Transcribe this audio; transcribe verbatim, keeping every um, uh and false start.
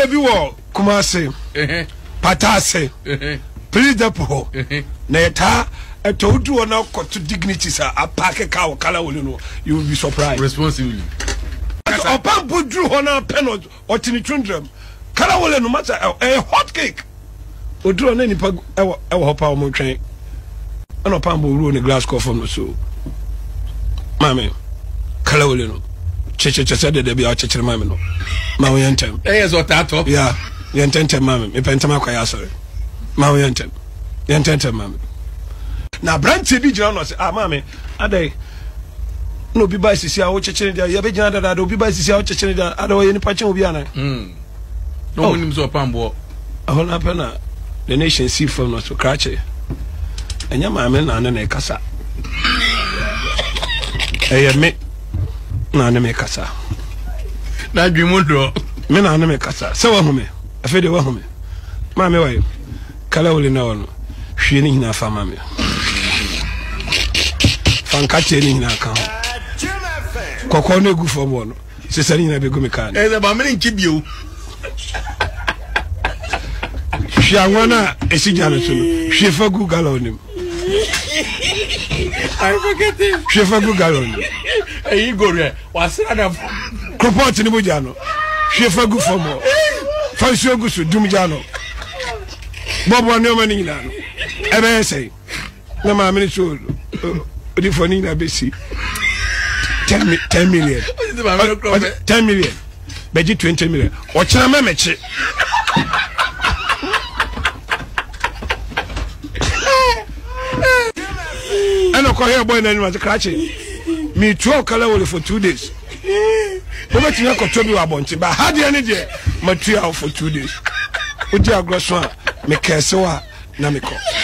Kala bi wo Kumase. Eh. Patase. Eh. Please depo. Eh. Na eta eto du ona to dignity sir apake ka wo kala wole no you will be surprised. Responsibly. Opambour drew ona penalty or tini chundram. Kala wole no matter a hot cake. Odro na nipa ewo ewo hopa o mo twen. Ana Opambour ru ni glass cup from no so. Mame. Kala wole no. Cheche cheche de de bia cheche mame no. Ma wo yentem. Eh yes what that top. Yeah. Yentem mame. Me pentama kwa ya sorry. Ma wo yentem. Yentem mame. Na branch bi jira no say ah mame adai no bi ba sisi a wo chechene dia ye be jina dada do bi ba sisi a wo chechene dia ada wo ye ni pache obi ana mm no mo nim so Opambour ahon apena the nation see from no so krache enya mame na na na kasa eye me na na me kasa na dwimu do me na na me kasa se wa hume afi de wa hume mame wa kala wole na wono hwe ni hina fa mame fankache ni hina kan kokko na egu fo mo no se sari na be go me kan eh ba me nki bio hwe anwana esija no so no hwe fa gu galonim I forget it hwe fa gu galonim eh igore wasra da report ni boja no hwe fa gu fo mo fa so gu so dum ja no bobo ne o mani na no e be say na ma me so odi foni na be si ten, ten million. ten million. Beji twenty million. Ochana me meche. Ano ko here boy na ni ma krache. Me two kala wole for two days. Oba tinya ko tobi wa bonti ba ha de ani de ma two for two days. Odi agroso a me kese wa na me ko.